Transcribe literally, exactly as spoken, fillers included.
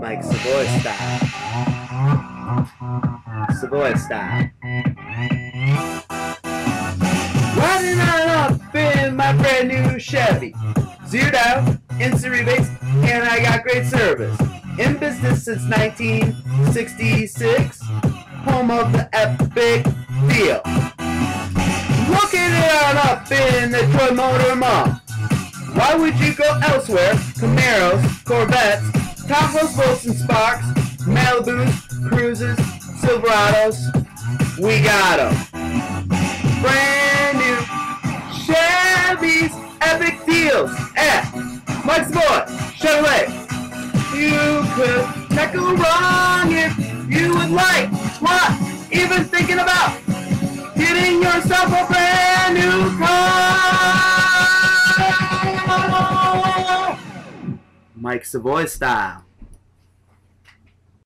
Like Savoie style. Savoie style. Riding on up in my brand new Chevy. Zeroed out, instant rebates, and I got great service. In business since nineteen sixty-six. Home of the epic deal. Looking it on up in the Toy Motor Mall. Why would you go elsewhere? Camaros, Corvettes, Tahoes, Bolts and Sparks, Malibus, Cruises, Silverados, we got them. Brand new Chevys, epic deals at Mike Savoie, Chevrolet. You could not go wrong if you would like, what, even thinking about getting yourself a brand new car. Mike Savoie style.